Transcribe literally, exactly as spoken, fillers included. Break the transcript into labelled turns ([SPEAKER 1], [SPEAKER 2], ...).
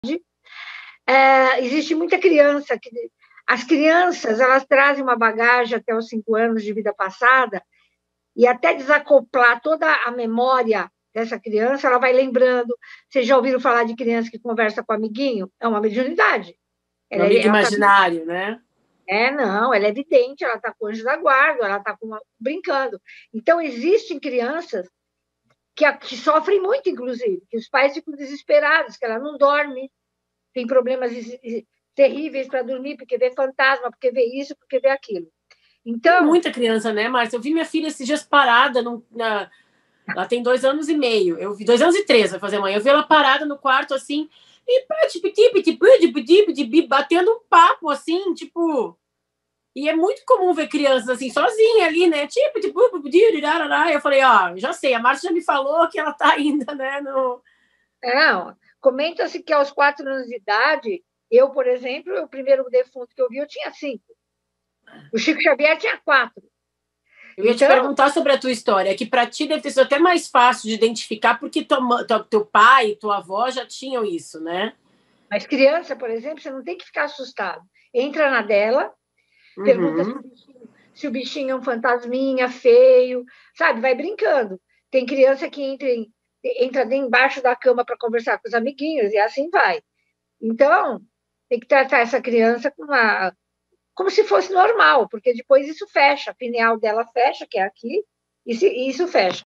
[SPEAKER 1] É, existe muita criança que as crianças elas trazem uma bagagem até os cinco anos de vida passada e até desacoplar toda a memória dessa criança, ela vai lembrando. Vocês já ouviram falar de criança que conversa com o amiguinho? É uma mediunidade.
[SPEAKER 2] Um ela, amigo ela imaginário, tá... né?
[SPEAKER 1] É, não, ela é evidente, ela está com o anjo da guarda, ela está uma... brincando. Então, existem crianças que, a... que sofrem muito, inclusive, que os pais ficam desesperados, que ela não dorme, tem problemas terríveis para dormir, porque vê fantasma, porque vê isso, porque vê aquilo. Então,
[SPEAKER 2] tem muita criança, né, Márcia? Eu vi minha filha esses dias parada, no, na... ela tem dois anos e meio, eu vi dois anos e três, vai fazer amanhã. Eu vi ela parada no quarto, assim, e batendo um papo, assim, tipo... E é muito comum ver crianças assim, sozinha ali, né? Tipo, tipo, eu falei, ó, já sei, a Márcia já me falou que ela tá ainda, né? No...
[SPEAKER 1] Não, comenta-se que aos quatro anos de idade, eu, por exemplo, o primeiro defunto que eu vi, eu tinha cinco. O Chico Xavier tinha quatro.
[SPEAKER 2] Eu ia então... te perguntar sobre a tua história, que para ti deve ter sido até mais fácil de identificar, porque tua, tua, teu pai e tua avó já tinham isso, né?
[SPEAKER 1] Mas criança, por exemplo, você não tem que ficar assustado. Entra na dela, uhum. Pergunta se o, bichinho, se o bichinho é um fantasminha feio, sabe? Vai brincando. Tem criança que entra, em, entra embaixo da cama para conversar com os amiguinhos e assim vai. Então, tem que tratar essa criança com uma, como se fosse normal, porque depois isso fecha, a pineal dela fecha, que é aqui, e, se, e isso fecha.